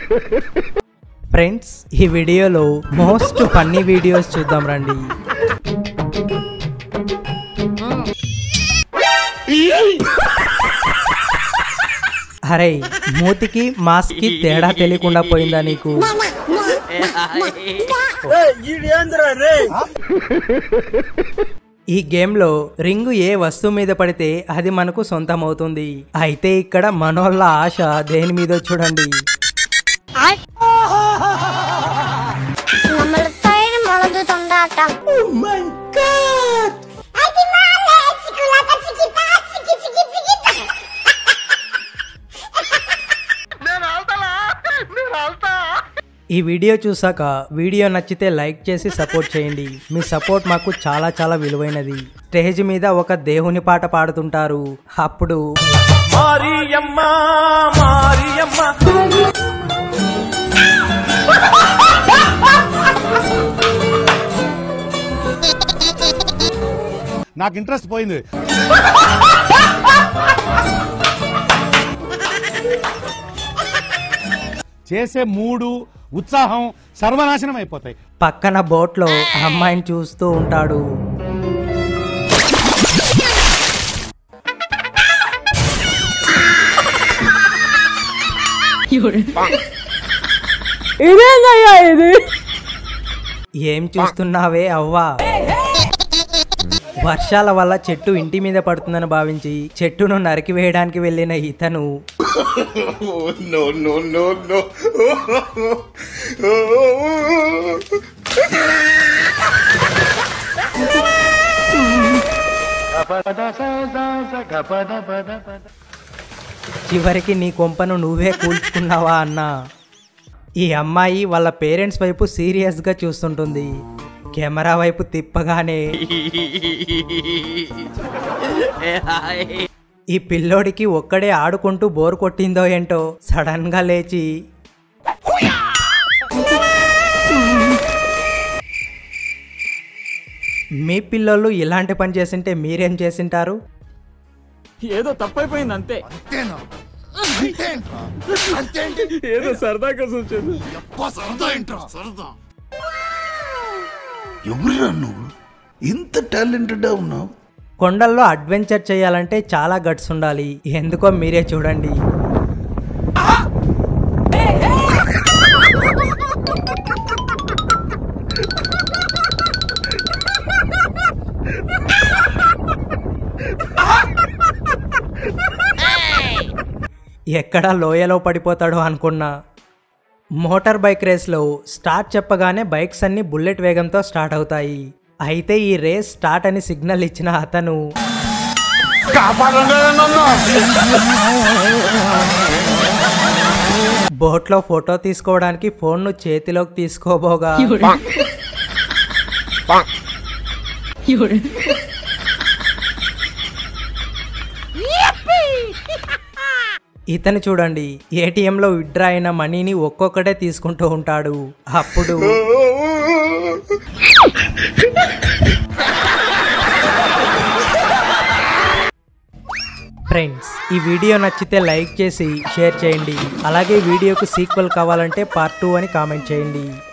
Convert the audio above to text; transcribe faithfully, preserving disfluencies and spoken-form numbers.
Friends, ఈ వీడియోలో most funny videos చూద్దాం రండి. అరే, మూతికి మాస్క్ కి తేడా తెలియకుండా పోయిందా నీకు? ఈ గేమ్ లో రింగు ఏ వస్తువు మీద పడితే అది మనకు సొంతం అవుతుంది. అయితే ఇక్కడ మనోళ్ళ ఆశ దేని మీద చూడండి. ఈ వీడియో చూసాక వీడియో నచ్చితే లైక్ చేసి సపోర్ట్ చేయండి. మీ సపోర్ట్ మాకు చాలా చాలా విలువైనది. స్టేజ్ మీద ఒక దేవుని పాట పాడుతుంటారు. అప్పుడు మారియమ్మ మారియమ్మ నాకు ఇంట్రెస్ట్ పోయింది. చేసే మూడు ఉత్సాహం సర్వనాశనం అయిపోతాయి. పక్కన బోట్ లో అమ్మాయిని చూస్తూ ఉంటాడు. ఇదేందయ్యా ఇది? ఏం చూస్తున్నావే అవ్వా? వర్షాల వల్ల చెట్టు ఇంటి మీద పడుతుందని భావించి చెట్టును నరికి వేయడానికి వెళ్ళిన ఇతను చివరికి నీ కొంపను నువ్వే కూల్చుకున్నావా అన్నా. ఈ అమ్మాయి వాళ్ళ పేరెంట్స్ వైపు సీరియస్ గా చూస్తుంటుంది. కెమెరా వైపు తిప్పగానే ఈ పిల్లోడికి ఒక్కడే ఆడుకుంటూ బోర్ కొట్టిందో ఏంటో సడన్ గా లేచి మీ పిల్లోళ్ళు ఇలాంటి పని చేసింటే మీరేం చేసింటారు? ఏదో తప్పైపోయింది అంతే. ఏదో సరదా కోసం వచ్చేది. ఎవరురా నువ్వు? ఇంత టాలెంటెడ్ ఉన్నావు. కొండల్లో అడ్వెంచర్ చేయాలంటే చాలా గట్స్ ఉండాలి. ఎందుకో మీరే చూడండి. ఎక్కడ లోయలో పడిపోతాడో అనుకున్నా. మోటార్ బైక్ రేస్లో స్టార్ట్ చెప్పగానే బైక్స్ అన్ని బుల్లెట్ వేగంతో స్టార్ట్ అవుతాయి. అయితే ఈ రేస్ స్టార్ట్ అని సిగ్నల్ ఇచ్చిన అతను బోట్లో ఫోటో తీసుకోవడానికి ఫోన్ను చేతిలోకి తీసుకోబోగా ఇతను చూడండి, ఏటీఎంలో విత్డ్రా అయిన మనీని ఒక్కొక్కటే తీసుకుంటూ ఉంటాడు. అప్పుడు ఫ్రెండ్స్, ఈ వీడియో నచ్చితే లైక్ చేసి షేర్ చేయండి. అలాగే వీడియోకు సీక్వెల్ కావాలంటే పార్ట్ టూ అని కామెంట్ చేయండి.